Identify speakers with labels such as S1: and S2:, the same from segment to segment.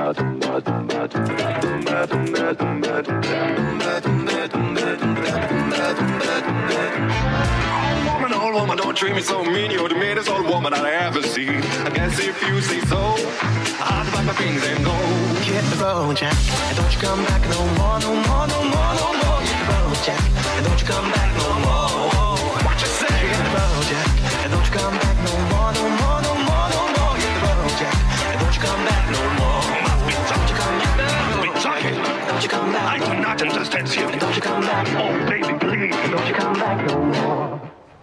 S1: Old woman, don't treat me so mean. You're the meanest old woman I ever seen. I guess if you say so, I'll pack my things and go. Hit the road, Jack, and don't you come back no more, no more, no more, no more. Hit the road, Jack, and don't you come back no more. What you say? Hit the road, Jack, and don't you come back no more, no more, no more, no more. Hit the road, Jack, and don't you come back no more. Must be talking, must be talking. Don't you come back? I do not understand you. And don't you come back? Oh baby, please. Don't you come back no more.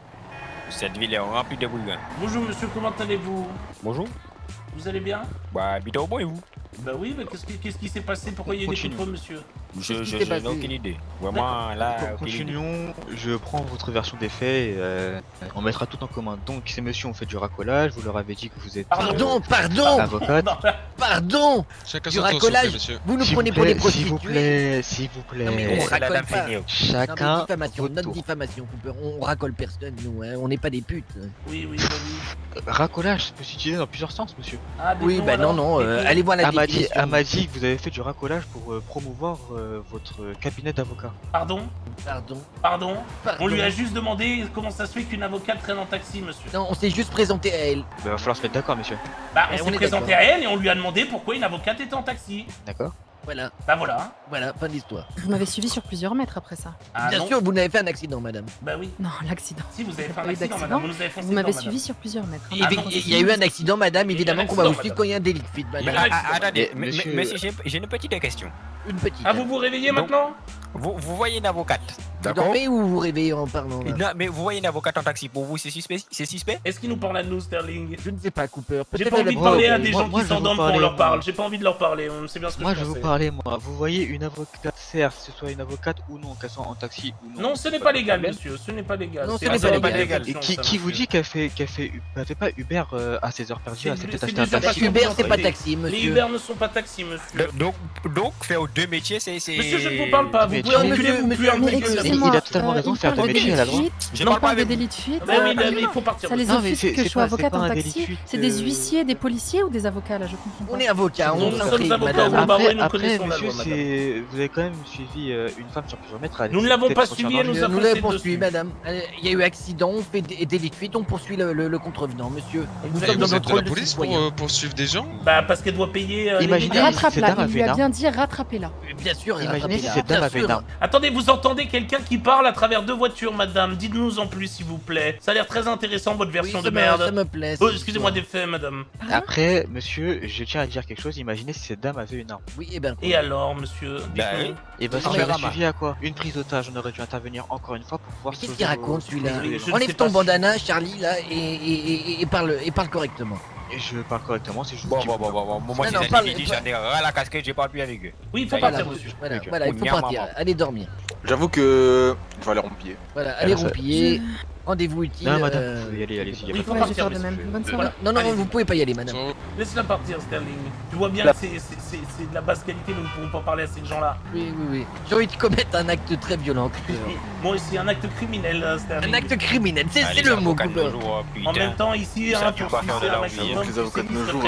S2: Cette ville est remplie de brigands.
S3: Bonjour monsieur, comment allez-vous?
S2: Bonjour.
S3: Vous allez bien?
S2: Bah, habitez au bon et vous?
S3: Bah oui, mais qu'est-ce qui s'est passé? Pourquoi il y a eu des contrôles, monsieur?
S2: Je n'ai aucune idée. Vraiment, là,
S4: continuons. Je prends votre version des faits et on mettra tout en commun. Donc, ces messieurs ont fait du racolage. Vous leur avez dit que vous êtes
S5: pardon,
S4: avocate.
S5: Pardon. Du racolage. Vous nous prenez pour des prostituées.
S4: S'il vous plaît.
S5: Non, mais on racole pas.
S4: Chacun.
S5: Diffamation, notre diffamation. On racole personne, nous. Hein. On n'est pas des putes.
S3: Oui, oui, oui.
S4: Racolage peut s'utiliser dans plusieurs sens, monsieur.
S3: Ah,
S5: oui, bah non. Allez voir la définition.
S4: Elle m'a dit que vous avez fait du racolage pour promouvoir votre cabinet d'avocat.
S3: Pardon?
S5: Pardon.
S3: On lui a juste demandé comment ça se fait qu'une avocate traîne en taxi, monsieur.
S5: Non, on s'est juste présenté à elle.
S4: Bah, va falloir se mettre d'accord, monsieur.
S3: Bah, on s'est présenté à elle et on lui a demandé pourquoi une avocate était en taxi.
S4: D'accord.
S5: Voilà.
S3: Bah voilà.
S5: Voilà, fin de l'histoire.
S6: Vous m'avez suivi sur plusieurs mètres après ça.
S3: Ah,
S5: bien sûr, vous n'avez fait un accident, madame.
S3: Bah oui.
S6: Non, l'accident.
S3: Si, vous avez fait un accident, madame. Vous nous avez foncé.
S6: Vous m'avez suivi sur plusieurs mètres.
S5: Il y a eu un accident, madame. Évidemment qu'on va vous suivre quand il y a un délit de fuite, madame.
S2: Attendez, monsieur, j'ai une petite question.
S5: Une petite.
S3: Ah, vous vous réveillez maintenant?
S2: Vous voyez une avocate.
S5: Vous dormez ou vous réveillez en parlant là?
S2: Non, mais vous voyez une avocate en taxi, pour vous, c'est suspect?
S3: Est-ce qu'il nous parle à nous, Sterling?
S5: Je ne sais pas, Cooper.
S3: J'ai pas envie de parler à des gens qui s'endorment quand on leur parle. J'ai pas envie de leur parler, on sait bien ce que
S4: moi je veux vous parler, moi. Vous voyez une avocate, certes, ce soit une avocate ou non, qu'elle soit en taxi ou non.
S3: Non, ce n'est pas légal, monsieur, ce n'est pas légal.
S5: Non, ce n'est pas légal.
S4: Et qui vous dit qu'elle fait pas Uber à ses heures perdues, elle s'est peut-être acheté un taxi.
S5: Uber, c'est pas taxi, monsieur.
S3: Les Uber ne sont pas taxi, monsieur.
S2: Donc, faire deux métiers, c'est...
S3: Monsieur, je ne vous parle pas, vous pouvez enculer, vous pouvez enculer.
S4: Il a totalement raison de faire deux métiers à la loi.
S6: On parle de délit de fuite.
S3: Bah oui, mais il faut partir.
S6: Ça les offusque que je sois avocate en taxi. C'est des huissiers, des policiers ou des avocats là, je comprends pas.
S5: On est avocats,
S3: nous sommes avocats au barreau et nous connaissons la loi,
S4: monsieur, vous avez quand même suivi une femme sur plusieurs mètres.
S3: Nous ne l'avons pas suivi, elle nous a
S5: l'avons poursuivi, madame. Il y a eu accident, on fait délit de fuite, on poursuit le contrevenant, monsieur.
S7: Nous sommes dans notre rôle de police pour poursuivre des gens.
S3: Bah parce qu'elle doit payer.
S6: Rattrape-la, il lui a bien dit rattrapez-la.
S5: Bien sûr,
S4: imaginez si cette dame avait une arme.
S3: Attendez, vous entendez quelqu'un qui parle à travers deux voitures, madame. Dites-nous en plus, s'il vous plaît. Ça a l'air très intéressant, votre version de merde.
S5: Ça me plaît.
S3: Oh, excusez-moi des faits, madame.
S4: Après, monsieur, je tiens à dire quelque chose. Imaginez si cette dame avait une arme.
S5: Oui, et ben.
S3: Et alors, monsieur?
S4: Et ben, ça m'aurait suivi à quoi? Une prise d'otage. On aurait dû intervenir encore une fois pour pouvoir.
S5: Qu'est-ce qu'il raconte celui-là? Enlève ton bandana, Charlie, là, et parle correctement.
S4: Je parle correctement, c'est juste.
S2: Bon, moi j'en ai ras la casquette, j'ai pas pu avec eux.
S3: Oui, il faut partir, monsieur.
S5: Voilà, il faut partir. Allez dormir.
S7: J'avoue que je vais aller rompiller.
S5: Voilà, allez rompiller. Rendez-vous utile.
S4: Non, madame, vous pouvez y aller, allez-y.
S3: Il faut partir
S6: de même. Bonne soirée.
S5: Non, vous pouvez pas y aller, madame.
S3: Laisse-la partir, Sterling. Tu vois bien que c'est de la basse qualité, nous ne pouvons pas parler à ces gens-là.
S5: Oui. J'ai envie de commettre un acte très violent.
S3: Moi aussi, un acte criminel, Sterling.
S5: Un acte criminel, c'est le mot, Cooper.
S3: En même temps, ici, pour sucer un maximum,
S7: les avocats de nos jours.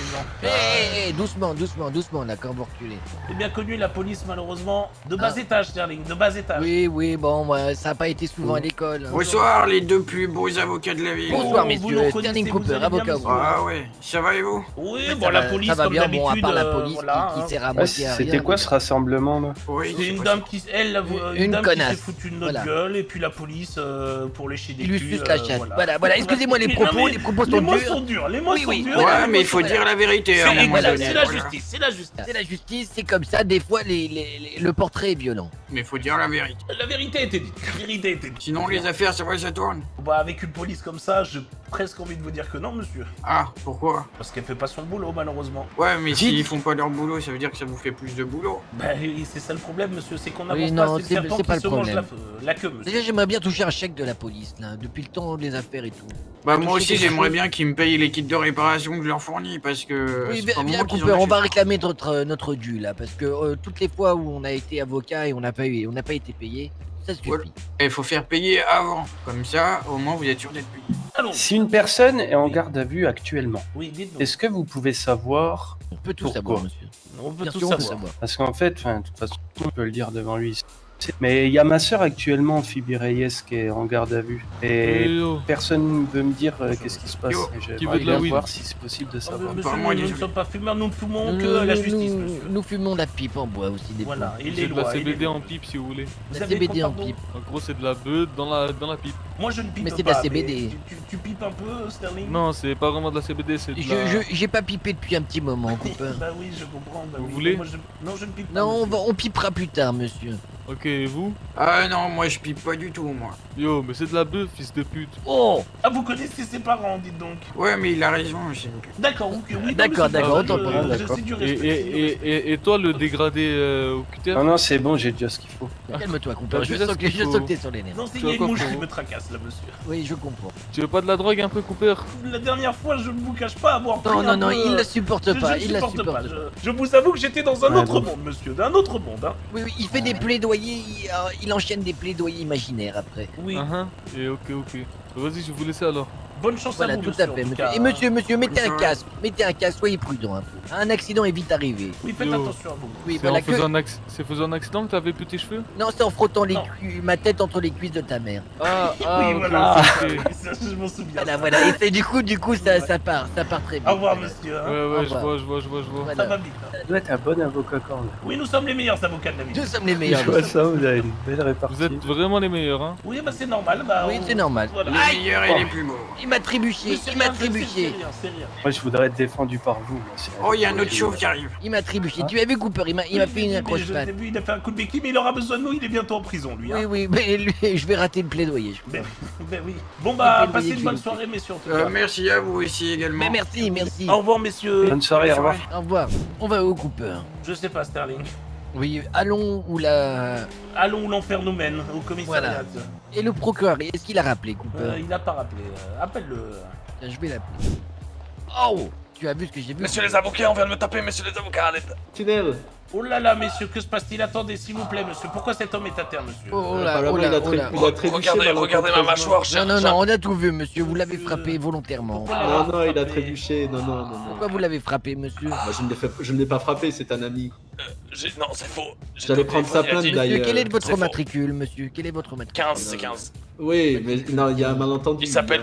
S5: Doucement, là, quand vous reculez.
S3: C'est bien connu, la police, malheureusement, de bas étage, Sterling, de bas étage.
S5: Oui, bon, ça n'a pas été souvent à l'école.
S8: Bonsoir, les deux plus beaux avocats de la ville.
S5: Bonsoir, messieurs. Sterling Cooper, avocat.
S8: Ah ouais, ça va et vous?
S3: Oui, bon, la police, comme d'habitude.
S5: Bon, à part la police qui sert à moitié à rien.
S9: C'était quoi ce rassemblement là?
S3: C'est une dame qui, elle, une dame qui s'est foutue de notre gueule, et puis la police pour lécher des culs.
S5: Il lui suce la chatte. Voilà, excusez-moi les propos sont durs.
S3: Les mots sont durs, les mots sont durs.
S8: Ouais, mais il faut dire la vérité.
S3: C'est la justice, c'est la justice.
S5: C'est la justice, c'est comme ça, des fois le portrait est violent.
S8: Mais il faut dire la vérité.
S3: La vérité était dite, la vérité était dite.
S8: Sinon les affaires, ça va, ça tourne.
S3: Bah avec une police comme ça, j'ai presque envie de vous dire que non, monsieur.
S8: Ah, pourquoi?
S3: Parce qu'elle fait pas son boulot, malheureusement.
S8: Ouais, mais s'ils font pas leur boulot, ça veut dire que ça vous fait plus de boulot.
S3: Bah c'est ça le problème, monsieur, c'est qu'on n'avance pas, c'est le serpent qui se mange la queue, monsieur.
S5: Déjà, j'aimerais bien toucher un chèque de la police, là, depuis le temps des affaires et tout.
S8: Bah moi aussi, j'aimerais bien qu'ils me payent les kits de réparation que je leur fournis, parce que...
S5: Oui, bien, Cooper, on va réclamer notre dû, là, parce que toutes les fois où on a été avocat et on n'a pas été payé, ça suffit.
S8: Il faut faire payer avant, comme ça, au moins vous êtes sûr d'être payé.
S3: Allons.
S9: Si une personne est en garde à vue actuellement,
S3: Oui, dites-nous.
S9: est-ce que vous pouvez savoir
S5: On peut tout
S9: pourquoi?
S5: savoir, monsieur.
S3: On peut
S5: Bien
S3: tout
S5: sûr, on peut
S3: savoir.
S5: savoir.
S9: Parce qu'en fait, de toute façon, on peut le dire devant lui. Mais il y a ma sœur actuellement, Phoebe Reyes, qui est en garde à vue. Et personne ne veut me dire qu'est-ce qui se passe.
S8: Yo.
S9: Et
S7: Qui veut de la
S9: j'aimerais
S7: weed?
S9: voir si c'est possible de
S3: Oh,
S9: savoir.
S3: monsieur,
S8: Pas moi,
S3: nous ne
S8: désolé.
S3: sommes pas fumeurs, nous ne fumons que la justice, monsieur.
S5: Nous fumons la pipe en bois aussi des
S3: Voilà,
S5: fois.
S3: et les
S7: C'est de la
S3: lois. et les
S7: CBD
S3: lois.
S7: en pipe si vous voulez.
S3: Vous
S5: La
S3: avez
S5: CBD
S3: quoi,
S5: en
S3: pardon
S5: pipe.
S7: En gros, c'est de la beuh dans la pipe.
S3: Moi, je ne pipe
S5: Mais
S3: pas.
S5: c'est de la CBD.
S3: Tu pipes un peu, Sterling?
S7: Non, c'est pas vraiment de la CBD, c'est de la...
S5: J'ai pas pipé depuis un petit moment, copain.
S3: Bah oui, je comprends. Bah
S7: Vous
S3: oui.
S7: voulez
S3: Moi, Non, je ne pipe pas.
S5: Non,
S3: monsieur.
S5: on pipera plus tard, monsieur.
S7: Ok, et vous?
S8: Ah non, moi je pipe pas du tout, moi.
S7: Yo, mais c'est de la beuh, fils de pute.
S5: Oh,
S3: Ah, vous connaissez ses parents, dites donc.
S8: Ouais, mais il a raison, monsieur.
S3: D'accord, ok, oui.
S5: D'accord, d'accord, autant pour moi,
S3: C'est du respect. c'est du respect.
S7: Et toi, le dégradé au cutter?
S9: Non, non, c'est bon, j'ai déjà ce qu'il faut.
S5: calme-toi, copain.
S7: Bah,
S5: Je
S7: déjà,
S5: sens
S7: ce qu'il faut.
S5: que t'es sur les nerfs.
S3: Non, c'est
S7: Tu
S3: il y a
S7: vois
S3: une
S7: quoi,
S3: mouche qui
S7: faut-
S3: me tracasse là, monsieur.
S5: Oui, je comprends.
S7: Tu veux pas de la drogue un peu, Cooper?
S3: La dernière fois, je ne vous cache pas avoir pris
S5: Non, non,
S3: un
S5: non,
S3: peu,
S5: il la supporte
S3: je
S5: pas.
S3: ne
S5: Il la
S3: supporte pas.
S5: supporte pas.
S3: Je vous avoue que j'étais dans un
S9: Ouais,
S3: autre
S9: bon.
S3: monde, monsieur, d'un autre monde, hein.
S5: Oui, oui, il fait des plaidoyers. Il enchaîne des plaidoyers imaginaires après.
S3: Oui.
S7: Et ok. Vas-y, je vais vous laisser alors.
S3: Bonne chance
S5: Voilà,
S3: à vous,
S5: tout
S3: monsieur,
S5: à fait,
S3: en tout
S5: monsieur.
S3: cas,
S5: Et
S3: hein.
S5: monsieur, mettez un
S8: Bonne
S5: casque. Mettez un casque, soyez prudent un peu. Un accident est vite arrivé.
S3: Oui, faites
S7: Yo.
S3: attention à vous.
S5: Oui,
S7: C'est
S5: voilà
S7: en
S5: que.
S7: faisant un accident que t'avais plus tes cheveux?
S5: Non, c'est en frottant
S3: Non.
S5: ma tête entre les cuisses de ta mère.
S7: Ah,
S3: Oui,
S7: ok,
S3: voilà.
S7: ok.
S3: Ça, je m'en souviens.
S5: Voilà, voilà. Et c'est du coup, ça part très bien.
S3: Au revoir, monsieur. hein.
S7: Ouais,
S5: Au
S7: ouais, je
S5: revoir.
S7: vois.
S3: Ça
S5: Voilà.
S3: va vite. hein.
S9: Ça doit être un bon avocat quand même.
S3: Oui, nous sommes les meilleurs avocats de la ville.
S5: Nous sommes les
S9: Je
S5: meilleurs.
S9: vois ça, vous avez une belle répartie.
S7: Vous êtes vraiment les meilleurs, hein?
S3: Oui, bah c'est normal. Bah,
S5: Oui,
S3: on-
S5: c'est normal.
S3: Voilà.
S8: Les meilleurs et les plus beaux.
S5: Il m'a trébuché,
S3: Mais c'est
S5: il m'a
S3: rien, c'est
S5: trébuché.
S3: rien, c'est rien.
S9: Moi, je voudrais être défendu par vous. moi, c'est-
S8: Oh, il y a un autre chauve qui arrive.
S5: Il m'a trébuché. Tu as vu Cooper, il m'a fait une
S3: Je
S5: accroche-patte.
S3: l'ai vu, il a fait un coup de béquille, mais il aura besoin de nous, il est bientôt en prison, lui.
S5: Oui,
S3: Hein.
S5: oui, mais lui, je vais rater le plaidoyer. je
S3: Ben,
S5: crois.
S3: ben oui. Bon, bah,
S5: Il
S3: passez
S5: est
S3: une bonne
S5: bien.
S3: soirée, messieurs. En tout cas.
S8: Merci à vous aussi également.
S5: Mais merci, merci.
S3: Au revoir, messieurs.
S9: Bonne soirée, au revoir.
S5: Au revoir. On va où, Cooper?
S3: Je sais pas, Sterling.
S5: Oui, allons où la...
S3: Allons où l'enfer nous mène, au commissariat.
S5: Et le procureur, est-ce qu'il a rappelé, Cooper?
S3: Il a pas rappelé. Appelle-le.
S5: Je vais l'appeler. Oh! Tu as vu ce que j'ai vu?
S2: Messieurs les avocats, on vient de me taper, messieurs les avocats, à l'aide.
S10: Tunnel.
S3: Oh là là, messieurs, que se passe-t-il? Attendez, s'il vous plaît, monsieur. Pourquoi cet homme est à terre, monsieur?
S5: Oh là,
S10: Apparemment,
S5: oh là,
S10: il a
S5: oh là.
S10: trébuché
S2: Regardez ma mâchoire,
S5: Non,
S2: cher.
S5: non, non, on a tout vu, monsieur. Vous l'avez frappé volontairement.
S10: Non, non, il a trébuché. Non, non, non, non.
S5: Pourquoi vous l'avez frappé, monsieur?
S10: Moi, je ne l'ai pas frappé, c'est un ami.
S2: Non, c'est faux.
S10: J'allais prendre sa plainte
S5: Monsieur,
S10: d'ailleurs.
S5: quel est
S2: c'est
S5: votre
S2: faux.
S5: matricule, monsieur? Quel est votre matricule?
S2: 15, c'est 15.
S10: Oui, mais non, il y a un malentendu.
S2: Il s'appelle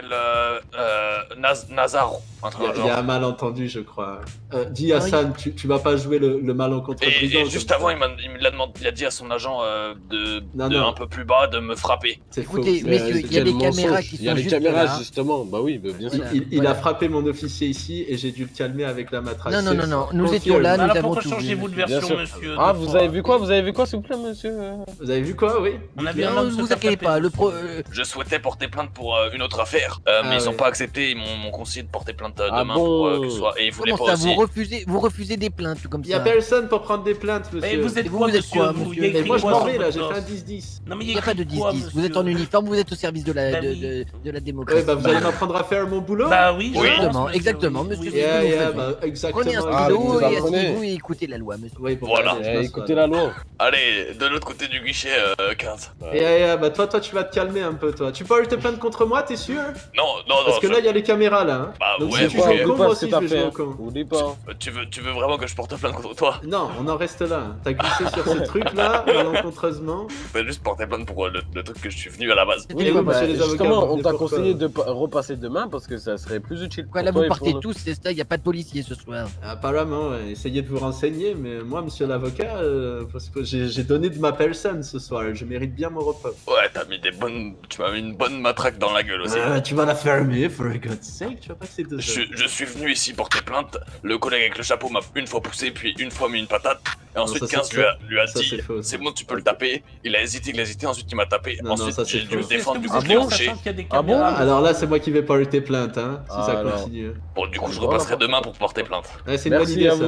S2: Nazaro. Un truc dans le
S10: Il y a
S2: genre.
S10: un malentendu, je crois. Dis Hassan, tu vas pas jouer le malencontre brisant.
S2: Et juste avant, il me l'a demandé, il a dit à son agent
S10: Non,
S2: de
S10: non.
S2: un peu plus bas de me frapper.
S10: C'est faux.
S5: Écoutez, messieurs, il y a des caméras qui sont
S11: Il y a les
S5: juste
S11: caméras,
S5: là.
S11: justement. Bah oui, bah, bien sûr.
S10: Il
S5: Voilà.
S10: a frappé mon officier ici et j'ai dû le calmer avec la matraque.
S5: Non, non,
S10: C'est-
S5: non, non, nous
S10: confirme.
S5: étions là, nous
S3: Alors,
S5: avons
S3: pourquoi
S5: tout
S3: changez-vous
S5: vu.
S3: de version,
S11: sûr.
S3: monsieur?
S11: Ah,
S3: deux
S11: vous
S3: fois
S11: avez vu quoi? Vous avez vu quoi, s'il vous plaît, monsieur?
S10: Vous avez vu quoi, oui?
S3: On a vu un
S5: Non,
S3: homme
S5: ne
S3: se
S5: vous
S3: faire
S5: inquiétez
S3: taper,
S5: pas, le
S3: monsieur.
S5: pro...
S2: Je souhaitais porter plainte pour une autre affaire, mais ils ont
S10: ouais.
S2: pas accepté, ils m'ont conseillé de porter plainte
S11: Ah
S2: demain
S11: bon
S2: pour que ce soit. Et ils voulaient
S5: Comment
S2: pas
S5: ça,
S2: aussi.
S5: vous refusez des plaintes comme
S10: Il y a
S5: ça?
S10: personne pour prendre des plaintes, monsieur.
S3: Et vous êtes
S5: Et vous,
S3: quoi,
S5: vous êtes
S3: monsieur?
S5: quoi,
S3: Vous,
S5: monsieur
S3: il y a
S10: Et
S3: écrit
S10: moi je
S3: quoi
S10: m'en
S3: sur
S10: vais là,
S3: votre
S10: j'ai fait un
S3: torse?
S10: 10-10.
S3: Non, mais
S5: Il n'y a pas de
S3: écrit quoi,
S5: 10-10, vous
S3: monsieur?
S5: êtes en uniforme, vous êtes au service de la,
S3: Bah
S5: de,
S3: oui.
S5: de la
S10: Ouais,
S5: démocratie.
S10: bah vous allez m'apprendre à faire mon boulot.
S3: Bah oui, je
S5: Exactement,
S3: pense, monsieur,
S5: exactement,
S3: oui,
S5: monsieur.
S3: oui,
S5: c'est ce que nous faisons.
S10: bah exactement.
S5: Prenez un
S11: Ah,
S5: stylo
S11: vous
S5: et
S11: apprenez.
S5: asseyez-vous et écoutez la loi, monsieur.
S10: Oui, bon,
S2: Voilà.
S10: allez, je
S11: Eh,
S10: passe,
S11: écoutez
S10: voilà.
S11: la loi.
S2: Allez, de l'autre côté du guichet, 15.
S10: Bah toi tu vas te calmer un peu, toi. Tu portes plainte contre moi, t'es sûr?
S2: Non, non, non.
S10: Parce que là, il y a les caméras là. Hein.
S2: Bah
S10: Donc
S2: ouais,
S10: si tu
S2: ok.
S10: joues au con, moi
S11: Pas
S10: aussi
S11: cette
S10: je vais jouer
S11: affaire.
S10: au con.
S11: Oublie pas.
S2: Tu veux vraiment que je porte plainte contre toi?
S10: Non, on en reste là. T'as glissé sur ce truc là, malencontreusement.
S2: Je vais juste porter plainte pour le truc que je suis venu à la base.
S5: C'était
S10: Oui,
S5: quoi,
S10: bah,
S5: monsieur?
S10: chez les avocats,
S11: Justement,
S10: vous
S11: on t'a
S10: venez
S11: conseillé
S10: pourquoi
S11: de repasser demain parce que ça serait plus utile.
S5: Quoi, là,
S11: pour
S5: vous
S11: toi et
S5: partez
S11: pour nous.
S5: tous, c'est ça, il n'y a pas de policier ce soir.
S10: Apparemment, ouais. Essayez de vous renseigner, mais moi, monsieur l'avocat, parce que j'ai donné de ma personne ce soir. Je mérite bien mon repas.
S2: Ouais, tu m'as mis une bonne matraque dans la gueule aussi.
S10: Tu vas la fermer, for God's sake. Tu vois pas que c'est deux
S2: Je suis venu ici porter plainte. Le collègue avec le chapeau m'a une fois poussé, puis une fois mis une patate. Et ensuite,
S10: ça,
S2: 15
S10: c'est
S2: lui a
S10: ça,
S2: dit
S10: c'est faux, ça.
S2: c'est bon, tu peux le taper. Il a hésité, ensuite il m'a tapé.
S10: Non, non,
S2: ensuite,
S10: ça, c'est
S2: j'ai dû me
S10: faux.
S2: défendre du
S3: Est-ce
S2: coup,
S3: que
S2: je l'ai
S3: vous êtes
S2: couché.
S3: sachant qu'il y a des
S11: Ah bon
S3: caméras?
S10: Alors là, c'est moi qui vais porter plainte, hein, si
S11: Ah,
S10: ça
S11: alors.
S10: continue.
S2: Bon, du coup, je repasserai demain pour porter plainte.
S10: Ouais, c'est une bonne
S11: Merci
S10: idée
S11: à
S10: ça.
S11: vous.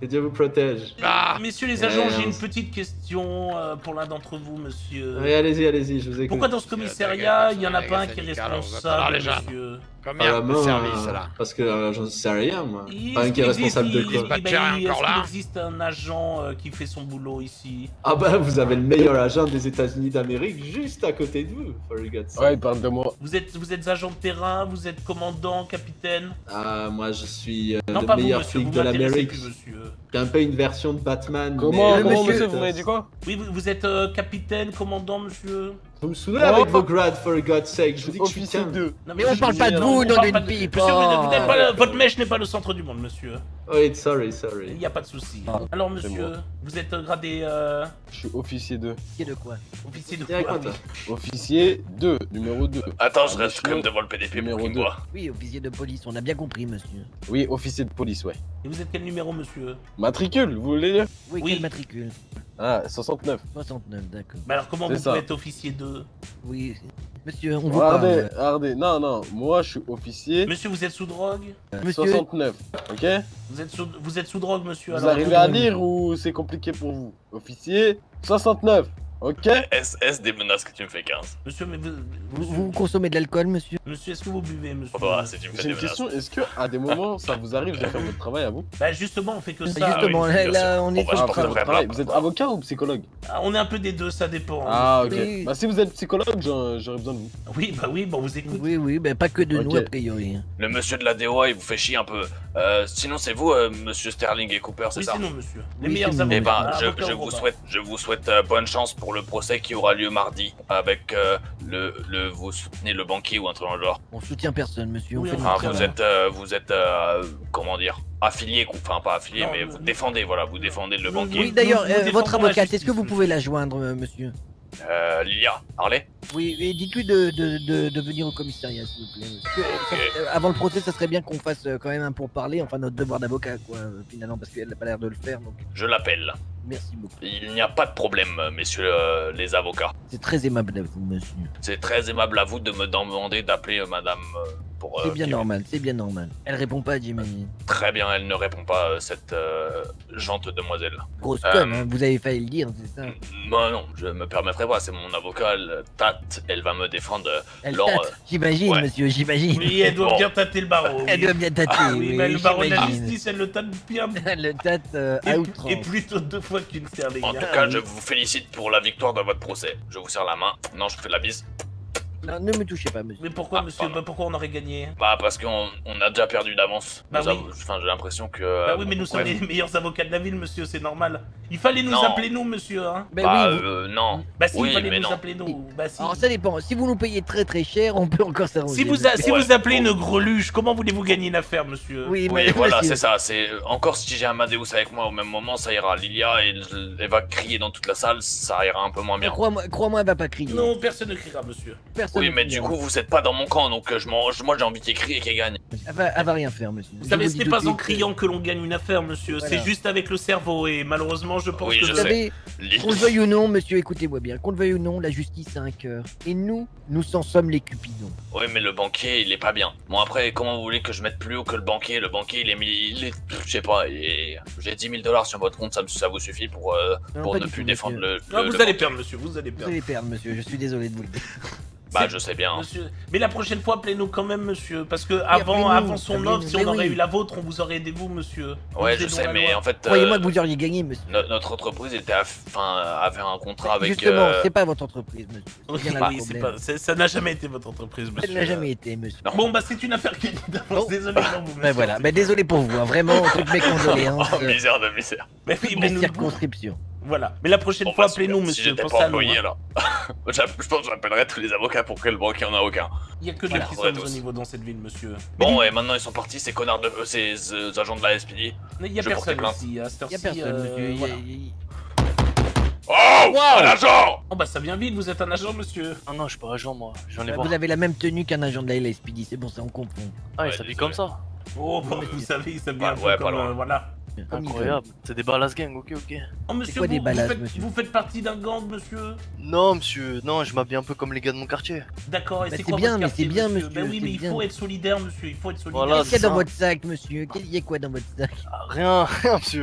S10: Que Dieu vous protège.
S3: Messieurs les agents, j'ai une petite question pour l'un d'entre vous, monsieur.
S10: Oui, allez-y, je vous écoute.
S3: Pourquoi dans ce commissariat, il n'y en a pas un qui est responsable, monsieur?
S12: Combien de services là?
S10: Parce que j'en sais rien, moi. Pas un qui est responsable de quoi.
S3: Est-ce qu'il existe un agent qui fait son boulot ici?
S10: Ah bah, vous avez le meilleur agent des États-Unis d'Amérique juste à côté de vous, for God's sake.
S11: Ouais, il parle de moi.
S3: Vous êtes agent de terrain, vous êtes commandant, capitaine?
S10: Ah, moi je suis
S3: non,
S10: le
S3: pas
S10: meilleur
S3: vous, monsieur,
S10: flic
S3: vous
S10: de l'Amérique.
S3: plus, monsieur.
S10: C'est un peu une version de Batman.
S11: Comment,
S10: mais...
S11: monsieur, vous m'avez dit quoi?
S3: Oui, vous êtes capitaine, commandant, monsieur?
S10: Vous me saoulez avec vos grades, for God's sake, je vous dis que je suis
S11: officier 2.
S5: Mais on parle pas de vous, non d'une pipe.
S3: Monsieur, votre mèche n'est pas le centre du monde, monsieur.
S10: Oui, sorry.
S3: Il n'y a pas de souci. Alors, monsieur, vous êtes gradé...
S11: Je suis officier 2.
S5: Officier de quoi?
S3: Officier de quoi?
S11: Officier 2, numéro 2.
S2: Attends, je reste quand même devant le PDP pour qu'il me voit.
S5: Oui, officier de police, on a bien compris, monsieur.
S11: Oui, officier de police, ouais.
S3: Et vous êtes quel numéro, monsieur?
S11: Matricule, vous voulez dire?
S5: Oui, quel matricule?
S11: Ah, 69.
S5: 69, d'accord.
S3: Bah alors comment vous pouvez être officier 2?
S5: Oui, monsieur, on vous parle.
S11: Regardez, non, moi je suis officier.
S3: Monsieur, vous êtes sous drogue?
S5: Monsieur...
S11: 69, ok?
S3: Vous êtes sous drogue, monsieur.
S11: Vous arrivez à lire ou c'est compliqué pour vous? Officier 69, ok?
S2: Est-ce des menaces que tu me fais 15?
S3: Monsieur, mais
S5: vous consommez de l'alcool, monsieur?
S3: Monsieur, est-ce que vous buvez, monsieur?
S11: J'ai une question, est-ce que à des moments ça vous arrive de faire votre travail à vous?
S3: Bah justement, on fait que ça.
S5: Justement, là on est sur
S11: votre travail. Vous êtes avocat ou psychologue?
S3: On est un peu des deux, ça dépend.
S11: Ah ok. Bah si vous êtes psychologue, j'aurais besoin de vous.
S3: Oui, bon, vous écoutez.
S5: Oui, bah pas que de nous a priori.
S2: Le monsieur de la DOA, il vous fait chier un peu. Sinon, c'est vous, monsieur Sterling et Cooper, c'est ça?
S3: Oui, c'est nous, monsieur. Les meilleurs avocats.
S2: Eh ben, je vous souhaite bonne chance pour le procès qui aura lieu mardi avec vous soutenez le banquier ou un truc dans le genre.
S5: On soutient personne, monsieur.
S3: Oui,
S2: vous êtes comment dire, affilié, enfin pas affilié, mais vous défendez, voilà, vous défendez le banquier.
S5: Oui, d'ailleurs, votre avocate, est-ce que vous pouvez la joindre, monsieur?
S2: Lilia, Harley?
S5: Oui, et dites-lui de venir au commissariat, s'il vous plaît. Avant le procès, ça serait bien qu'on fasse quand même un pourparler, enfin notre devoir d'avocat, quoi, finalement, parce qu'elle n'a pas l'air de le faire, donc...
S2: Je l'appelle.
S5: Merci beaucoup.
S2: Il n'y a pas de problème, messieurs les avocats.
S5: C'est très aimable à vous, monsieur.
S2: C'est très aimable à vous de me demander d'appeler madame pour...
S5: C'est bien normal, c'est bien normal. Elle répond pas, j'imagine.
S2: Très bien, elle ne répond pas, cette gente demoiselle.
S5: Grosse conne, hein, vous avez failli le dire, c'est ça?
S2: Non, je me permettrai pas, c'est mon avocat, elle va me défendre.
S5: Elle tâte, j'imagine, monsieur, j'imagine.
S3: Oui, elle doit bien tâter le barreau.
S5: Elle doit bien tâter,
S3: oui, mais le barreau de la justice, elle le tâte bien.
S5: Elle le tâte à outrance.
S3: Et plutôt 2 fois qu'une Sterling.
S2: En tout cas, je vous félicite pour la victoire dans votre procès. Je vous serre la main. Non, je vous fais la bise.
S5: Non, ne me touchez pas, monsieur.
S3: Mais pourquoi, monsieur? Pourquoi on aurait gagné?
S2: Bah, parce qu'on a déjà perdu d'avance.
S3: Bah oui.
S2: Enfin, j'ai l'impression que...
S3: Bah oui, mais nous sommes les meilleurs avocats de la ville, monsieur, c'est normal. Il fallait nous appeler nous, monsieur, hein.
S5: Bah oui.
S2: Non.
S3: Bah si,
S2: oui,
S3: il fallait
S2: mais
S3: nous
S2: non.
S3: appeler nous. Bah si.
S5: Alors ça dépend, si vous nous payez très très cher, on peut encore s'arranger.
S3: Si vous appelez une greluche, comment voulez-vous gagner une affaire, monsieur?
S5: Oui,
S2: mais voilà, c'est ça. C'est encore si j'ai Amadeus avec moi au même moment, ça ira. Lilia, elle va crier dans toute la salle, ça ira un peu moins bien.
S5: Crois-moi, elle va pas crier.
S3: Non, personne ne criera, monsieur.
S2: Oui, mais du coup, vous êtes pas dans mon camp, donc moi j'ai envie qu'elle crie et qu'elle gagne.
S5: Elle va rien faire, monsieur.
S3: Vous savez, ce n'est pas en criant que l'on gagne une affaire, monsieur.
S5: Voilà.
S3: C'est juste avec le cerveau, et malheureusement, je pense que...
S5: Vous savez, qu'on le veuille ou non, monsieur, écoutez-moi bien, qu'on le veuille ou non, la justice a un cœur. Et nous en sommes les cupidons.
S2: Oui, mais le banquier, il est pas bien. Bon, après, comment vous voulez que je mette plus haut que le banquier? Le banquier, il est je sais pas, j'ai 10 000 $ sur votre compte, ça vous suffit pour ne plus défendre le...
S3: Vous allez perdre, monsieur, vous allez perdre.
S5: Vous allez perdre, monsieur, je suis désolé de vous le dire.
S2: Bah, je sais bien.
S3: Monsieur... Mais la prochaine fois, appelez-nous quand même, monsieur. Parce que avant son offre, si on aurait eu la vôtre, on vous aurait aidé, vous, monsieur.
S2: Ouais, je sais, mais en fait...
S5: Croyez-moi que vous auriez gagné, monsieur.
S2: Notre entreprise avait un contrat avec...
S5: Justement, c'est pas votre entreprise, monsieur.
S3: Oui, ça n'a jamais été votre entreprise, monsieur.
S5: Ça n'a jamais été, monsieur.
S3: Bon, bah, c'est une affaire gagnée d'avance. Désolé pour vous, monsieur.
S5: Ben voilà, ben désolé pour vous, hein. Vraiment, toutes mes condoléances.
S2: Oh, misère de misère.
S3: Mais oui, mais
S5: circonscription.
S3: Voilà. Mais la prochaine fois, appelez-nous, monsieur.
S2: Si j'étais pas employé, là. Je pense que j'appellerais tous les avocats pour que le banquier en a aucun.
S3: Il y a que deux qui sont au niveau dans cette ville, monsieur.
S2: Bon, et maintenant ils sont partis, ces connards de... ces agents de la SPD.
S3: Il y a personne ici, à cette heure-ci.
S5: Il y a personne, monsieur.
S3: Voilà.
S2: Oh, un agent!
S3: Oh bah ça vient vite, vous êtes un agent, monsieur.
S13: Ah non, je suis pas agent, moi. J'en ai
S5: Vous avez la même tenue qu'un agent de la LSPD, c'est bon, ça on comprend.
S13: Ah, il s'habille comme ça.
S3: Oh, bah, vous savez, il s'habille un peu comme... voilà.
S13: Incroyable, c'est des ballas gang, ok.
S3: Oh monsieur,
S5: quoi,
S3: vous faites partie d'un gang, monsieur?
S13: Non, monsieur, non, je m'habille un peu comme les gars de mon quartier.
S3: D'accord, et
S5: bah,
S3: c'est quoi
S5: bien,
S3: votre quartier,
S5: bien,
S3: monsieur? Ben oui, mais il faut être solidaire, monsieur, il faut être solidaire.
S5: Qu'est-ce qu'il y a dans votre sac, monsieur? Il y a quoi dans votre sac?
S13: Rien, monsieur.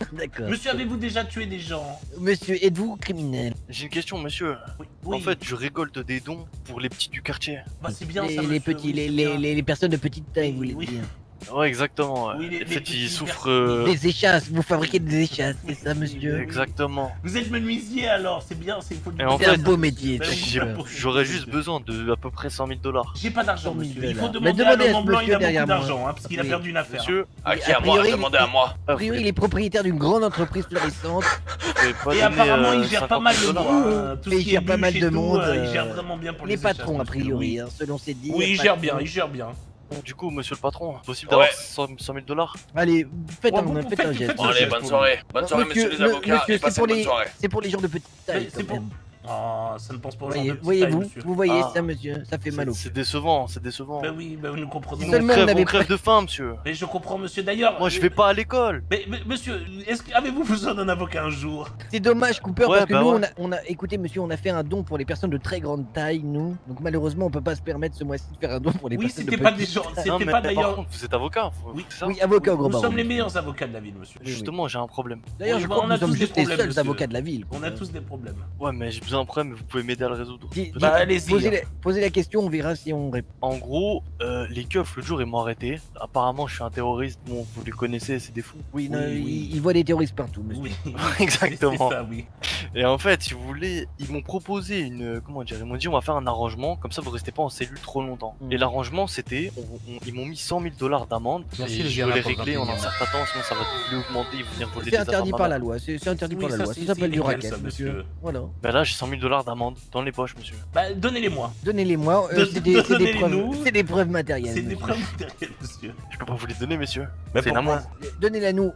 S5: D'accord.
S3: Monsieur, avez-vous déjà tué des gens?
S5: Monsieur, êtes-vous criminel?
S13: J'ai une question, monsieur.
S3: Oui.
S13: En fait, je récolte des dons pour les petits du quartier.
S3: Bah c'est bien
S5: les,
S3: ça,
S5: les
S3: monsieur,
S5: petits,
S3: oui, c'est bien.
S5: les personnes de petite taille, vous voulez dire.
S13: Ouais, exactement. Ouais.
S3: Oui, les
S13: en fait,
S3: petits
S13: ils souffrent.
S5: Des échasses, vous fabriquez des échasses, c'est ça, monsieur?
S13: Exactement.
S3: Vous êtes menuisier alors, c'est bien, c'est faut.
S13: Et en
S5: C'est
S13: fait,
S5: un beau métier.
S3: Bah oui,
S5: c'est un beau-
S13: j'aurais juste besoin de à peu près 100 000 $.
S3: J'ai pas d'argent,
S5: 100 000
S3: monsieur. Il faut
S5: $.
S3: demander
S5: Mais
S3: à
S5: demandez à
S3: l'homme
S5: ce
S3: blanc, il a
S5: monsieur
S3: beaucoup
S5: derrière moi.
S3: d'argent, hein, parce qu'il a
S5: Oui.
S3: perdu une affaire.
S13: Monsieur,
S2: À
S5: Et
S2: qui? À moi?
S5: priori,
S2: Demandez à moi.
S5: A priori, il est propriétaire d'une grande entreprise florissante.
S3: Et apparemment, il gère pas mal de monde. hein. Tout ce
S5: Et il
S3: qui
S5: gère
S3: est
S5: pas mal
S3: bûche
S5: de
S3: et tout,
S5: monde.
S3: il gère vraiment bien pour
S5: Les
S3: les
S5: patrons,
S3: échasses,
S5: a priori,
S3: monsieur.
S5: hein, selon ses dires.
S3: Oui, il gère bien, il gère bien.
S13: Du coup, monsieur le patron, possible
S2: Ouais.
S13: d'avoir 100 000 $?
S5: Allez, faites
S3: Ouais,
S5: un
S3: vous faites-
S5: geste.
S3: faites-
S2: Allez, bonne soirée. Bonne soirée, monsieur les avocats.
S5: Monsieur,
S2: Et passez une bonne soirée.
S5: c'est pour les gens de petite taille.
S3: Mais c'est
S5: quand
S3: pour-
S5: même.
S3: Oh, ça ne pense pas aux gens de petite taille,
S5: Voyez-vous,
S3: monsieur.
S5: vous voyez
S13: Ah.
S5: ça, monsieur, ça fait mal au cœur.
S13: C'est décevant, c'est décevant.
S3: Bah oui, bah nous comprenons.
S5: Si seulement on
S13: On
S5: avait
S13: crève de faim, monsieur.
S3: Mais je comprends, monsieur. D'ailleurs.
S13: Moi, je vais pas à l'école.
S3: Mais monsieur, est-ce que avez-vous besoin d'un avocat un jour?
S5: C'est dommage, Cooper,
S13: Ouais,
S5: parce que
S13: bah
S5: nous,
S13: ouais.
S5: écoutez, monsieur, on a fait un don pour les personnes de très grande taille, nous. Donc malheureusement, on peut pas se permettre ce mois-ci de faire un don pour les
S3: Oui,
S5: personnes de
S3: c'était pas des
S5: petite
S3: gens.
S5: taille.
S13: Non,
S3: C'était
S13: mais
S3: pas
S13: par
S3: d'ailleurs.
S13: contre, vous êtes avocat,
S3: Oui.
S13: c'est ça?
S5: Oui, avocat au gros
S3: Nous
S5: baron.
S3: sommes les meilleurs avocats de la ville, monsieur.
S13: Justement, j'ai un problème.
S5: D'ailleurs,
S3: Oui,
S5: je
S3: bah,
S5: crois
S3: on
S5: que
S3: a
S5: nous sommes
S3: tous des
S5: juste les
S3: problèmes,
S5: seuls
S3: monsieur.
S5: avocats de la ville.
S3: On a tous des problèmes.
S13: Ouais, mais j'ai besoin d'un problème, vous pouvez m'aider à le résoudre.
S3: Bah, allez-y.
S5: Posez la question, on verra si on répond.
S13: En gros, les keufs, l'autre jour, ils m'ont arrêté. Apparemment, je suis un terroriste. Bon, vous les connaissez, c'est des fous.
S5: Oui, non,
S3: oui.
S5: il voit des terroristes partout, monsieur.
S3: Oui,
S13: Exactement.
S3: C'est ça, oui.
S13: Et en fait, si vous voulez, ils m'ont proposé une. Comment dire? Ils m'ont dit, on va faire un arrangement, comme ça vous restez pas en cellule trop longtemps.
S5: Mm.
S13: Et l'arrangement, c'était. Ils m'ont mis 100 000 $ d'amende.
S3: Merci,
S13: Et
S3: les
S13: je
S3: gars,
S13: vais les
S3: pour
S13: régler en un
S3: 21.
S13: certain temps, sinon ça va doubler, augmenter, ils vont venir voler des
S5: C'est
S13: affaires
S5: interdit
S13: de ma
S5: par
S13: mère.
S5: la loi, c'est interdit
S3: Oui,
S5: par la
S3: ça,
S5: loi.
S3: c'est
S5: Ça s'appelle du
S3: illégal,
S5: racket,
S3: ça,
S5: monsieur.
S3: monsieur.
S5: Voilà.
S13: Ben là, j'ai 100 000 $ d'amende dans les poches, monsieur.
S3: Bah, donnez-les-moi.
S5: Donnez-les-moi, c'est des
S3: Donnez-les-nous.
S5: preuves. C'est des preuves matérielles.
S3: C'est des
S5: monsieur.
S3: preuves matérielles, monsieur.
S13: Je peux pas vous les donner, messieurs.
S3: Mais
S13: C'est la
S3: pourquoi
S13: main.
S5: Donnez-la nous,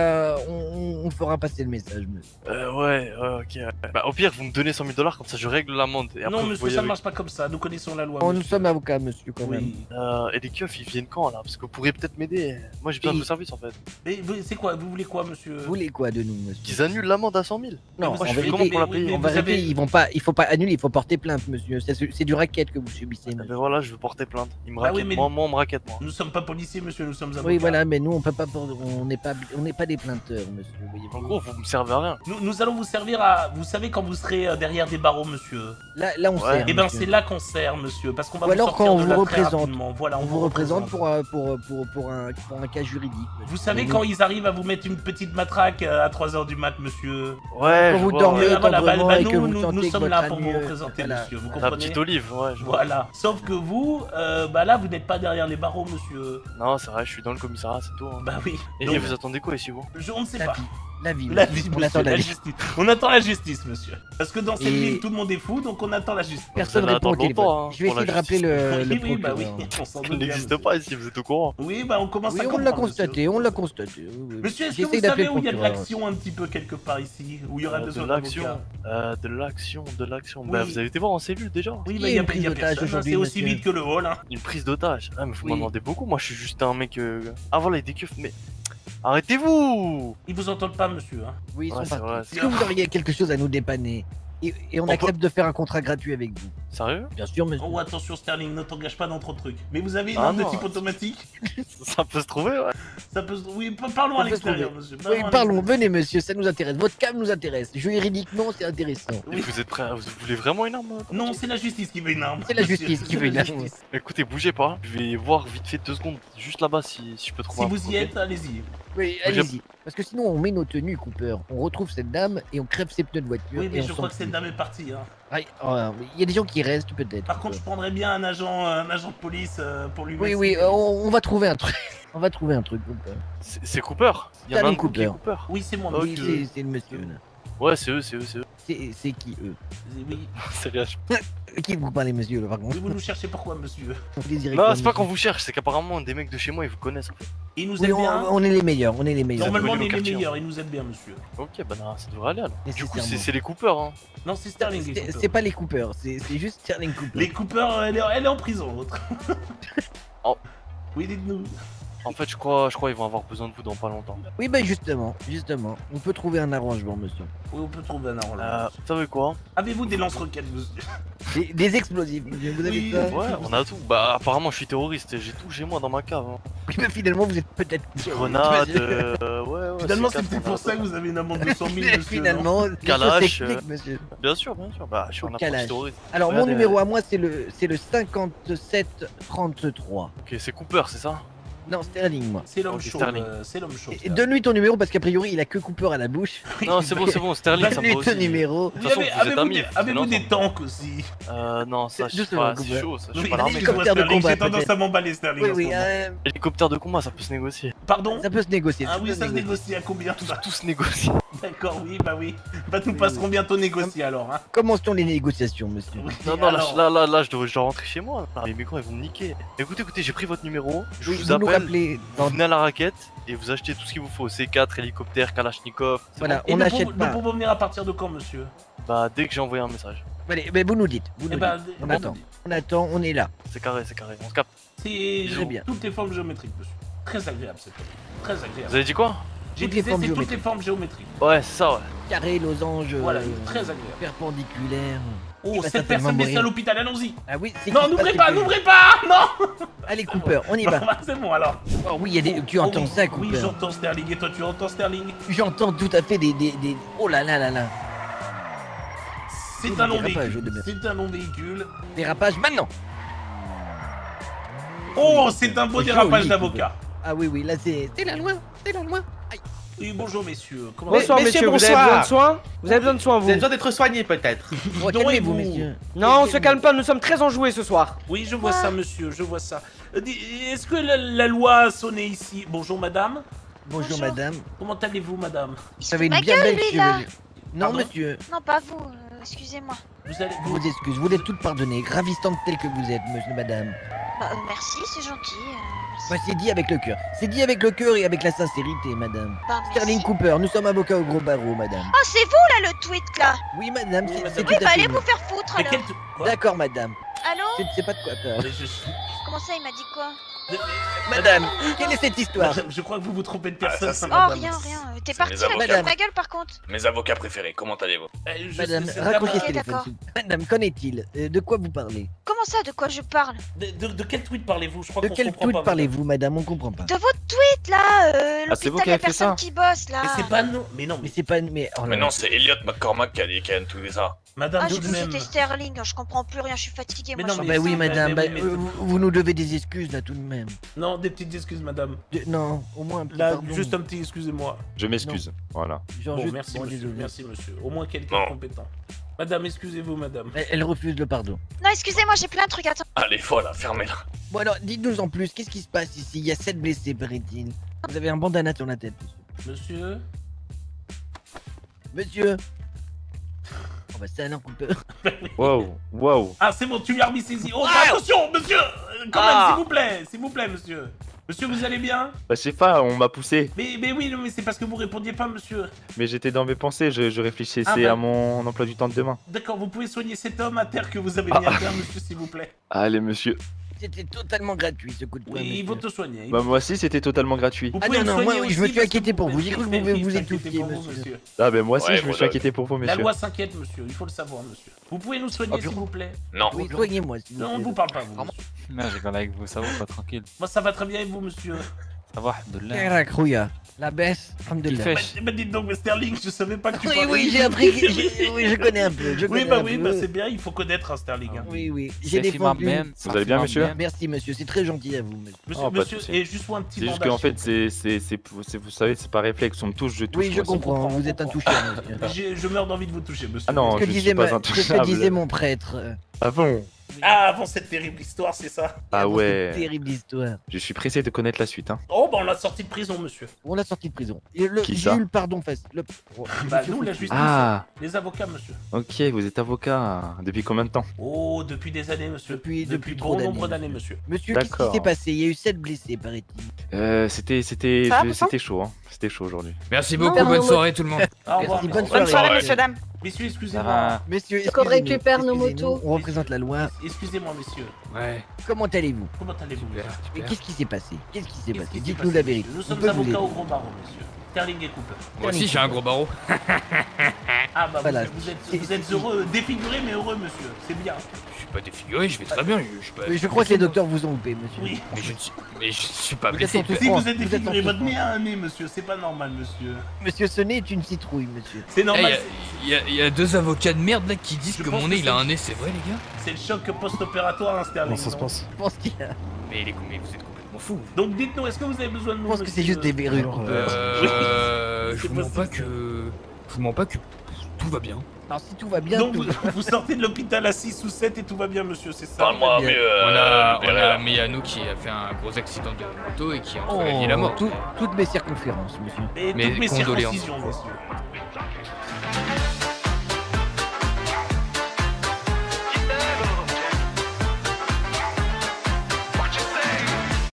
S5: on fera passer le message, monsieur.
S13: Ouais, ok. Bah, au pire, vous me donnez 100 000 $, comme ça je règle l'amende. Et après,
S3: Non,
S13: vous
S3: monsieur,
S13: voyez
S3: ça ne
S13: avec-
S3: marche pas comme ça. Nous connaissons la loi.
S5: Oh,
S3: monsieur.
S5: nous sommes avocats, monsieur, quand même.
S3: Oui.
S13: Et les keufs, ils viennent quand là? Parce que vous pourriez peut-être m'aider. Moi, j'ai besoin de vos services en fait.
S3: Mais c'est quoi? Vous voulez quoi, monsieur?
S5: Vous voulez quoi de nous, monsieur?
S13: Qu'ils annulent l'amende à 100 000.
S5: Non,
S3: vous
S5: en
S3: avez-
S5: vérité,
S13: comment pour la
S3: oui,
S13: payer
S3: mais
S5: en
S3: vous
S5: vérité,
S3: avez-
S5: ils vont pas, il faut pas annuler, il faut porter plainte, monsieur. C'est du racket que vous subissez,
S13: Ben
S5: monsieur.
S13: voilà, je veux porter plainte. Ils me
S3: Bah oui,
S13: raquettent.
S3: mais-
S13: Moi, on me raquette, moi.
S3: Nous sommes pas policiers, monsieur, nous sommes avocats.
S5: Oui, voilà, mais nous, on peut pas, on n'est pas des plainteurs, monsieur. voyez-vous.
S13: En gros, vous me servez à rien.
S3: Nous allons vous servir à... Vous savez quand vous serez derrière des barreaux, monsieur.
S5: Là, on
S13: Ouais.
S5: sert.
S3: Eh ben,
S5: monsieur.
S3: c'est là qu'on sert, monsieur, parce qu'on va
S5: Ou
S3: vous
S5: alors
S3: sortir
S5: quand on
S3: de
S5: vous
S3: là très
S5: représente.
S3: rapidement. Voilà,
S5: On vous représente pour un cas juridique. monsieur.
S3: Vous savez quand ils arrivent à vous mettre une petite matraque à 3h du mat, monsieur.
S13: Ouais,
S5: Quand
S13: je
S5: vous
S13: vois,
S5: dormez
S13: ouais.
S3: Voilà,
S5: tendrement et que vous sentez
S3: nous
S5: que
S3: sommes
S5: votre
S3: là pour vous
S5: ami,
S3: représenter,
S5: voilà.
S3: monsieur, vous
S13: La
S3: comprenez?
S13: petite olive, ouais, je vois.
S3: Voilà. Sauf que vous, bah là, vous n'êtes pas derrière les barreaux, monsieur.
S13: Non, c'est vrai, je suis dans le commissariat, c'est tout. hein.
S3: Bah oui.
S13: Et
S3: Donc,
S13: vous attendez quoi ici, vous?
S3: on ne sait
S5: La
S3: pas.
S5: vie. La vie.
S3: La
S5: monsieur.
S3: vie,
S5: On
S3: monsieur,
S5: attend la
S3: la
S5: vie.
S3: justice. On attend la justice, monsieur. Parce que dans cette
S5: Et-
S3: ville, tout le monde est fou, donc on attend la justice.
S5: Personne
S13: Vous allez
S5: répond au
S13: attendre
S5: téléphone.
S13: longtemps, hein,
S5: Je vais
S13: pour la
S5: essayer de rappeler le
S3: Oui, oui, bah oui.
S5: procureur.
S3: On s'en
S13: Elle
S3: doute bien,
S13: n'existe
S3: monsieur.
S13: pas ici, vous êtes au courant.
S3: Oui, bah on commence
S5: Oui,
S3: à
S5: on
S3: comprendre,
S5: l'a
S3: monsieur.
S5: constaté, on l'a constaté. oui, oui.
S3: Monsieur, est-ce que
S5: J'essaye
S3: vous
S5: d'appeler
S3: savez
S5: le
S3: où il y a de
S5: procureur.
S3: l'action un petit peu quelque part ici? Où il y aura besoin
S13: De
S3: d'avocats?
S13: l'action. De l'action.
S3: Oui.
S13: Bah, vous avez été voir en cellule déjà?
S3: Oui,
S5: Il
S3: bah
S5: y a
S3: il y a
S5: une prise
S3: il y a
S5: d'otage
S3: personne, hein,
S5: aujourd'hui,
S3: c'est aussi
S5: monsieur.
S3: vite que le hall, hein.
S13: Une prise d'otage. Ah, mais vous
S5: Oui.
S13: m'en demandez beaucoup. Moi, je suis juste un mec. Ah, voilà, des keufs. Mais arrêtez-vous!
S3: Ils vous entendent pas, monsieur, hein.
S5: Oui, ils
S13: Ouais,
S5: sont
S13: c'est
S5: partis.
S13: vrai,
S5: Est-ce que vous auriez quelque chose à nous dépanner et on
S13: On
S5: accepte de faire un contrat gratuit avec vous?
S13: Sérieux?
S5: Bien sûr, monsieur.
S3: Oh, attention, Sterling, ne t'engage pas dans trop de trucs. Mais vous avez une
S13: Ah
S3: arme de
S13: non.
S3: type automatique?
S13: Ça peut se trouver, ouais.
S3: Ça peut se... Oui, parlons à
S5: Ça peut se
S3: l'extérieur,
S5: trouver.
S3: monsieur.
S5: Oui,
S3: à
S5: parlons,
S3: l'extérieur.
S5: venez monsieur, ça nous intéresse. Votre cas nous intéresse. Juridiquement, c'est intéressant.
S13: Et
S3: Oui.
S13: vous êtes prêts? Vous voulez vraiment une arme?
S3: Non, c'est la justice qui veut une arme.
S5: C'est la
S3: monsieur.
S5: justice qui
S3: C'est
S5: veut une
S3: la
S5: arme.
S3: justice.
S13: Écoutez, bougez pas. Je vais voir vite fait 2 secondes, juste là-bas, si je peux trouver
S3: Si
S13: un
S3: vous
S13: truc,
S3: y
S13: ok?
S3: êtes, allez-y.
S5: Oui,
S13: Moi,
S5: allez-y. Parce que sinon, on met nos tenues, Cooper. On retrouve cette dame et on crève ses pneus de voiture.
S3: Oui,
S5: et
S3: mais
S5: on
S3: je crois
S5: s'en
S3: que cette
S5: fout.
S3: dame est partie, hein.
S5: Ouais, il y a des gens qui restent peut-être.
S3: Par contre, je prendrais bien un agent de police pour lui
S5: Oui,
S3: mettre
S5: oui,
S3: ses-
S5: on va trouver un truc. On va trouver un truc, Cooper.
S13: C'est Cooper? Il y en a
S5: Sterling
S13: un coup qui est
S5: Cooper.
S13: Cooper.
S3: Oui, c'est moi,
S13: Ok.
S5: Oui,
S3: monsieur.
S5: c'est le monsieur. là.
S13: Ouais, c'est eux.
S5: C'est qui, eux?
S3: Oui.
S13: C'est rien.
S5: Qui vous parlez, monsieur, là, par contre?
S3: Oui, vous nous cherchez pourquoi, monsieur?
S5: Vous désirez
S13: Non,
S5: quoi,
S13: c'est pas
S5: monsieur
S13: qu'on vous cherche, c'est qu'apparemment des mecs de chez moi ils vous connaissent en fait.
S3: Il nous
S5: Oui,
S3: aide bien.
S5: on est les meilleurs, on est les meilleurs.
S3: Normalement, on
S13: connu
S3: est
S13: le
S3: les
S13: quartier,
S3: meilleurs, il nous aide bien, monsieur.
S13: Ok, bah non, ça devrait aller alors. Du coup,
S5: Nécessairement.
S13: c'est les Coopers, hein.
S3: Non, c'est Sterling. les
S5: C'est
S3: Cooper.
S5: c'est pas les Cooper, c'est juste Sterling Cooper.
S3: Les Cooper, elle est en prison, l'autre.
S13: Oh.
S3: Oui, dites-nous.
S13: En fait, je crois ils vont avoir besoin de vous dans pas longtemps.
S5: Oui, bah justement, on peut trouver un arrangement, monsieur.
S3: Oui, on peut trouver un arrangement.
S13: Vous savez quoi?
S3: Avez-vous des lance-roquettes, monsieur?
S5: Des explosifs, monsieur, vous avez ça?
S13: Ouais, on a tout. Bah, apparemment, je suis terroriste, j'ai tout chez moi dans ma cave. Hein.
S5: Oui, mais finalement, vous êtes peut-être...
S13: Grenades, ouais.
S3: Finalement, c'est peut-être pour ça que vous avez une amende de 100 000, monsieur.
S5: Finalement,
S13: Kalash,
S5: monsieur.
S13: Bien sûr. Bah, je suis un approche terroriste.
S5: Alors, mon numéro à moi, c'est le 5733.
S13: Ok, c'est Cooper, c'est ça?
S5: Non, Sterling, moi.
S3: C'est l'homme chaud, c'est l'homme chaud.
S5: Donne-lui ton numéro parce qu'a priori il a que Cooper à la bouche.
S13: Non, c'est bon, Sterling, ça me va aussi.
S5: Donne-lui ton numéro.
S3: Avez-vous des tanks aussi?
S13: Non, ça je suis pas si chaud, ça je suis pas
S5: l'armée. Hélicoptère de combat.
S3: J'ai tendance à m'emballer, Sterling.
S5: Oui,
S13: hélicoptère de combat, ça peut se négocier.
S3: Pardon?
S5: Ça peut se négocier.
S3: Ah oui, ça se négocie à combien?
S13: Tout se négocie.
S3: D'accord, oui. Bah nous passerons bientôt négocier alors. Hein.
S5: Commençons les négociations, monsieur.
S13: Non, là, je dois rentrer chez moi. Les migrants, ils vont me niquer. Écoutez, j'ai pris votre numéro. Je vous appelle. Vous venez à la raquette et vous achetez tout ce qu'il vous faut. C4, hélicoptère, Kalachnikov.
S5: Voilà,
S3: on
S5: n'achète pas.
S3: Nous pouvons venir à partir de quand, monsieur?
S13: Bah, dès que j'ai envoyé un message.
S5: Allez, mais vous nous dites. On attend, on est là.
S13: C'est carré, on se capte.
S3: C'est bien. Toutes les formes géométriques, monsieur. Très agréable, cette forme. Très agréable.
S13: Vous avez dit quoi?
S3: J'ai dit c'est toutes les formes géométriques.
S13: Ouais, c'est ça, ouais.
S5: Carré, losange.
S3: Voilà, très agréable.
S5: Perpendiculaire.
S3: Oh, cette personne est à l'hôpital, allons-y.
S5: Ah oui, c'est
S3: non, n'ouvrez pas, non.
S5: Allez, Cooper, on y va.
S3: C'est bon alors.
S5: Oh oui, tu entends ça, Cooper?
S3: Oui, j'entends Sterling. Et toi, tu entends Sterling?
S5: J'entends tout à fait des... Oh là là là là.
S3: C'est un long véhicule. C'est un long véhicule.
S5: Dérapage maintenant.
S3: Oh, c'est un beau dérapage d'avocat.
S5: Ah oui, là c'est la loi, Aïe.
S3: Oui, bonjour messieurs.
S14: Bonsoir messieurs, vous avez besoin de soins? Vous avez besoin de soins, vous?
S11: Vous avez besoin d'être soigné peut-être.
S5: Calmez-vous, messieurs.
S14: Non, on se calme pas, nous sommes très enjoués ce soir.
S3: Oui, je vois ça, monsieur, je vois ça. Est-ce que la loi a sonné ici? Bonjour, madame.
S5: Bonjour, madame.
S3: Comment allez-vous, madame?
S5: Vous avez une bien belle chevelure. Non, monsieur.
S15: Non, pas vous, excusez-moi.
S5: Vous excusez, vous êtes toutes pardonnées, ravissante telle que vous êtes, monsieur, madame.
S15: Bah, merci, c'est gentil.
S5: Bah, c'est dit avec le cœur. C'est dit avec le cœur et avec la sincérité, madame.
S15: Bah,
S5: Sterling Cooper, nous sommes avocats au gros barreau, madame.
S15: Oh, c'est vous là le tweet là?
S5: Oui, madame, c'est tout
S15: Oui,
S5: à
S15: bah
S5: fait
S15: allez
S5: vous.
S15: vous faire foutre alors.
S5: D'accord, madame.
S15: Allô?
S5: Je ne sais pas de quoi peur.
S15: Comment ça, il m'a dit quoi?
S5: Madame, quelle est cette histoire?
S3: Madame, je crois que vous vous trompez de personne.
S15: Oh, rien. T'es parti avec ma gueule par contre.
S2: Mes avocats préférés, comment allez-vous?
S5: Madame, raccrochez ce téléphone. Madame, qu'en est-il? De quoi vous parlez?
S15: Comment ça, de quoi je parle?
S3: De quel tweet parlez-vous? Je crois
S5: de
S3: qu'on
S5: quel
S3: comprend
S5: tweet
S3: pas,
S5: parlez-vous, madame? On comprend pas.
S15: De votre tweet là,
S4: c'est vous
S15: l'hôpital
S4: qui
S15: de la
S4: avez fait ça?
S15: personne qui bosse là.
S3: Mais c'est pas nous. Mais non,
S5: mais c'est pas... Mais, oh
S2: mais non, c'est Elliot McCormack qui a tout ça.
S3: Madame,
S15: j'ai cru que c'était Sterling, je comprends plus rien, je suis fatigué.
S5: Mais non, bah oui, madame, vous nous devez des excuses là tout de même.
S3: Non, des petites excuses, madame.
S5: Non, au moins un petit
S3: là,
S5: pardon.
S3: juste un petit excusez-moi.
S4: Je m'excuse, voilà.
S5: Genre
S3: bon,
S5: juste...
S3: merci,
S5: bon,
S3: monsieur.
S5: désolé.
S3: Merci, monsieur. Au moins quelqu'un compétent. Madame, excusez-vous, madame.
S5: Elle refuse le pardon.
S15: Non, excusez-moi, j'ai plein de trucs à attendre.
S2: Allez, voilà, fermez-la.
S5: Bon alors, dites-nous en plus, qu'est-ce qui se passe ici? Il y a 7 blessés, paraît-il. Vous avez un bandana sur la tête,
S3: monsieur.
S5: Monsieur. Oh bah c'est un Cooper.
S4: Wow.
S3: Ah, c'est bon, tu lui as remis ses yeux. Oh, attention, monsieur. Quand même, s'il vous plaît, monsieur. Monsieur, vous allez bien?
S4: Bah je sais pas, on m'a poussé.
S3: Mais oui, non, mais c'est parce que vous répondiez pas, monsieur.
S4: Mais j'étais dans mes pensées, je réfléchissais à mon emploi du temps de demain.
S3: D'accord, vous pouvez soigner cet homme à terre que vous avez mis à terre, monsieur, s'il vous plaît.
S4: Allez, monsieur.
S5: C'était totalement gratuit ce coup de poing.
S3: Oui, ils vont te soigner.
S4: Bah moi aussi c'était totalement gratuit.
S5: Ah non, moi je me suis inquiété pour vous, j'ai cru que vous vous étouffiez, monsieur.
S4: Ah bah moi aussi je me suis inquiété pour vous, monsieur.
S3: La loi s'inquiète, monsieur, il faut le savoir, monsieur. Vous pouvez nous soigner, s'il vous plaît?
S2: Non.
S5: Oui, soignez-moi, s'il vous plaît.
S3: Non, on ne vous parle pas, vous, monsieur.
S7: Non, j'ai parlé avec vous, ça va pas tranquille.
S3: Moi ça va très bien et vous, monsieur?
S7: Ça va,
S5: Alhamdoulilah. La baisse, alhamdoulilah.
S3: Bah dites donc, mais Sterling, je savais pas que tu parlais.
S5: Oui, j'ai appris, oui, je connais un peu.
S3: Oui, bah c'est bien, il faut connaître un Sterling.
S5: Oui, j'ai défendu.
S4: Vous allez bien, monsieur?
S5: Merci, monsieur, c'est très gentil à vous, monsieur.
S3: Monsieur, et juste pour un petit bandage.
S4: C'est juste qu'en fait, vous savez, c'est pas réflexe, on me touche, je touche.
S5: Oui, je comprends, vous êtes intouchable, monsieur.
S3: Je meurs d'envie de vous toucher, monsieur.
S4: Ah non, je suis pas intouchable.
S5: C'est ce que disait mon prêtre.
S4: Ah bon?
S3: Ah, avant cette terrible histoire, c'est ça?
S4: Ah ouais.
S5: Cette terrible histoire.
S4: Je suis pressé de connaître la suite, hein.
S3: Oh, bah on l'a sorti de prison, monsieur.
S5: On l'a sorti de prison.
S4: Qui ça?
S5: J'ai eu le pardon face.
S3: Bah nous, la justice.
S4: Ah.
S3: Les avocats, monsieur.
S4: Ok, vous êtes avocat. Depuis combien de temps?
S3: Oh, depuis des années, monsieur. Depuis
S5: trop
S3: bon nombre d'années, monsieur.
S5: Monsieur, qu'est-ce qui s'est passé? Il y a eu 7 blessés, paraît-il.
S4: C'était chaud, hein. C'était chaud aujourd'hui.
S16: Merci beaucoup, bonne soirée tout le monde.
S3: Au revoir.
S15: Bonne soirée, monsieur, dame.
S3: Messieurs, excusez-moi.
S5: Messieurs,
S16: Qu'on
S5: excusez-nous,
S16: récupère nos
S5: excusez-nous,
S16: motos.
S5: On représente la loi.
S3: Excusez-moi, messieurs.
S17: Ouais.
S5: Comment allez-vous?
S3: Comment allez-vous?
S5: Mais qu'est-ce qui s'est passé? Qu'est-ce qui s'est passé?
S3: Qu'est-ce qui s'est
S5: Dites-nous
S3: passé,
S5: la vérité.
S3: Nous
S5: On
S3: sommes
S5: peut vous
S3: avocats
S5: aider.
S3: au gros barreau, messieurs. Sterling et Cooper.
S17: Moi aussi j'ai un gros barreau.
S3: Ah bah
S5: Voilà.
S3: vous êtes heureux, défiguré mais heureux, monsieur. C'est bien.
S17: Je suis pas défiguré, je vais très bien. Je suis pas...
S5: Mais je crois que les docteurs vous ont loupé, monsieur.
S3: Oui.
S17: Mais je suis pas
S5: Vous
S17: blessé.
S5: êtes en
S3: Si
S5: souffrance,
S3: vous êtes
S5: vous êtes en
S3: défiguré, votre
S5: souffrance.
S3: nez a un nez, monsieur. C'est pas normal, monsieur.
S5: Monsieur, ce nez est une citrouille, monsieur.
S3: C'est normal.
S17: Il y a deux avocats de merde là qui disent
S3: Je
S17: que
S3: pense
S17: mon nez
S3: que
S17: il a
S3: c'est-
S17: un nez, c'est vrai les gars?
S3: C'est le choc post-opératoire, hein, Sterling.
S17: Comment ça se
S3: non
S17: passe?
S5: Je pense qu'il y a...
S17: Mais vous êtes complètement fou.
S3: Donc dites-nous, est-ce que vous avez besoin de nous?
S5: Je pense que c'est juste des verrues.
S17: Je vous mens pas que... Je vous mens pas que tout va bien.
S5: Alors si tout va bien...
S3: Donc
S5: tout-
S3: vous sortez de l'hôpital à 6 ou 7 et tout va bien, monsieur, c'est ça?
S2: Parle-moi
S3: Bien.
S2: mieux.
S17: On a Meyano qui a fait un gros accident de moto et qui a entre la vie et la mort.
S5: Toutes mes circonférences, monsieur.
S3: Et
S17: Mais
S3: toutes mes
S17: condoléances.
S3: circoncisions, messieurs.